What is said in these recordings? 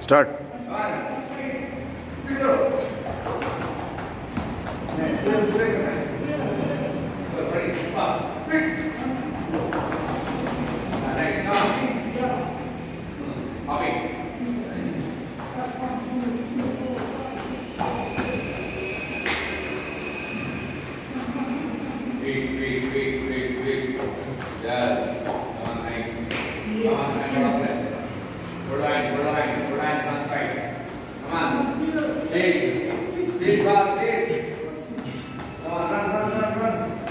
Start. Yes. Come on, nice. Come on, I'm all set. Good line, come on, straight. Come on. Speed, fast, speed. Come on, run.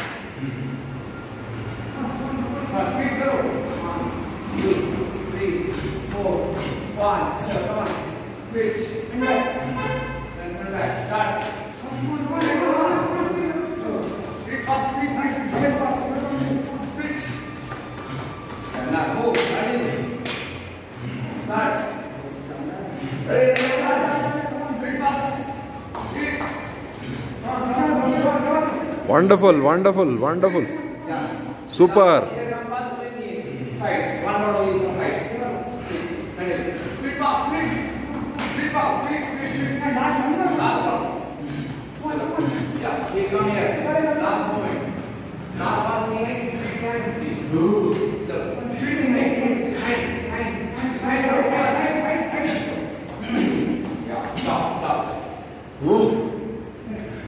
Speed, go. 1, 2, 3, 4, 5, 7, come on. Switch. Then turn back. Start. Come on. Speed, fast, speed, nice. Switch. And now move. Ready? Start. Ready? Speed, fast. Speed. Wonderful. Yeah. Super. Here come fast with sides. One more only from side. Speed fast, speed. Speed fast.